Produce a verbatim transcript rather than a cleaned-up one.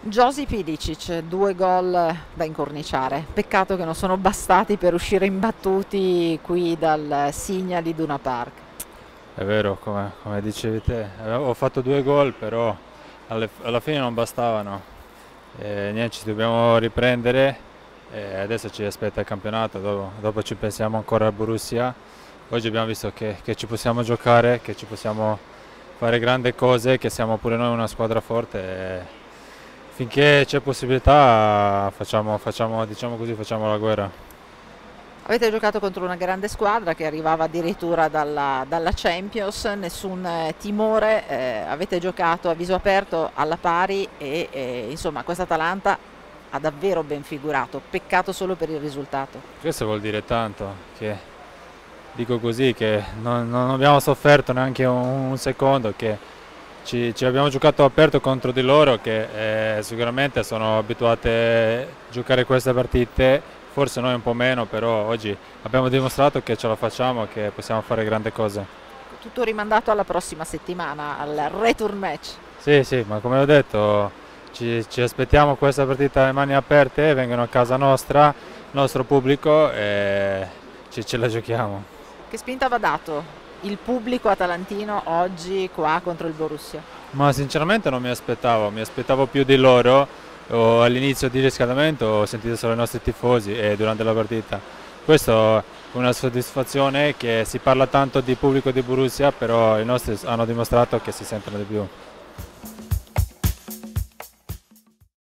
Josip Ilicic, due gol da incorniciare, peccato che non sono bastati per uscire imbattuti qui dal Signal Iduna Park. È vero, come, come dicevi te, ho fatto due gol, però alle- alla fine non bastavano. E niente, ci dobbiamo riprendere e adesso ci aspetta il campionato, dopo, dopo ci pensiamo ancora al Borussia. Oggi abbiamo visto che, che ci possiamo giocare, che ci possiamo fare grandi cose, che siamo pure noi una squadra forte. E finché c'è possibilità facciamo, facciamo, diciamo così, facciamo la guerra. Avete giocato contro una grande squadra che arrivava addirittura dalla, dalla Champions, nessun eh, timore, eh, avete giocato a viso aperto alla pari e eh, insomma questa Atalanta ha davvero ben figurato, peccato solo per il risultato. Questo vuol dire tanto, che dico così, che non, non abbiamo sofferto neanche un, un secondo, che ci, ci abbiamo giocato aperto contro di loro, che eh, sicuramente sono abituate a giocare queste partite, forse noi un po' meno, però oggi abbiamo dimostrato che ce la facciamo e che possiamo fare grandi cose. Tutto rimandato alla prossima settimana, al return match. Sì, sì, ma come ho detto, ci, ci aspettiamo questa partita a mani aperte, vengono a casa nostra, il nostro pubblico e ci, ce la giochiamo. Che spinta va dato il pubblico atalantino oggi qua contro il Borussia? Ma sinceramente non mi aspettavo, mi aspettavo più di loro. O all'inizio di riscaldamento ho sentito solo i nostri tifosi e durante la partita. Questo è una soddisfazione, che si parla tanto di pubblico di Borussia, però i nostri hanno dimostrato che si sentono di più.